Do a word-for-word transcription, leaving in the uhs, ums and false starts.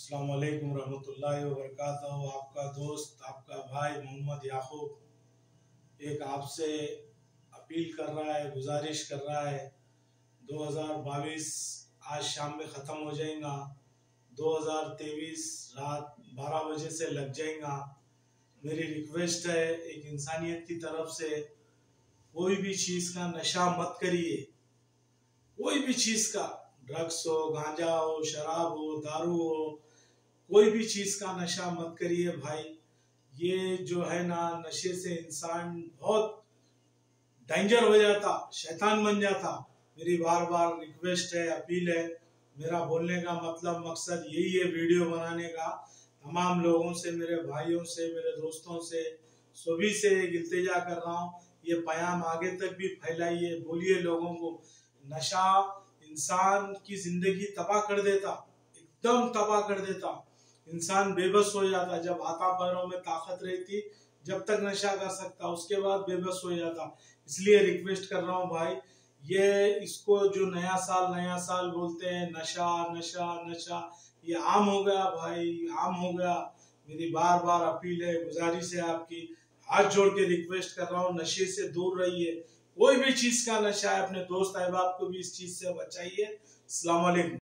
अस्सलाम वालेकुम रहमतुल्लाहि व बरकातहू। आपका दोस्त, आपका भाई मोहम्मद याकूब एक आपसे अपील कर रहा है, गुजारिश कर रहा है। दो हज़ार बाईस आज शाम में ख़त्म हो जाएगा। दो हज़ार तेईस रात बारह बजे से लग जाएगा। मेरी रिक्वेस्ट है एक इंसानियत की तरफ से, कोई भी चीज़ का नशा मत करिए। कोई भी चीज़ का, ड्रग्स हो, गांजा हो, शराब हो, दारू हो, कोई भी चीज़ का नशा मत करिए भाई। ये जो है ना, नशे से इंसान बहुत डेंजर हो जाता, शैतान बन जाता। मेरी बार बार रिक्वेस्ट है, अपील है। मेरा बोलने का मतलब, मकसद यही है वीडियो बनाने का। तमाम लोगों से, मेरे भाइयों से, मेरे दोस्तों से, सभी से इल्तिजा कर रहा हूँ, ये पैगाम आगे तक भी फैलाइए। बोलिए लोगों को, नशा इंसान की जिंदगी तबाह कर देता, एकदम तबाह कर देता। इंसान बेबस हो जाता। जब हाथा पैरों में ताकत रहती, जब तक नशा कर सकता, उसके बाद बेबस हो जाता। इसलिए रिक्वेस्ट कर रहा हूँ भाई, ये इसको जो नया साल नया साल बोलते हैं, नशा नशा नशा, ये आम हो गया भाई, आम हो गया। मेरी बार बार अपील है, गुजारिश है आपकी, हाथ जोड़ के रिक्वेस्ट कर रहा हूँ, नशे से दूर रहिए। कोई भी चीज का नशा है, अपने दोस्त अहबाब को भी इस चीज से बचाइए। अस्सलाम वालेकुम।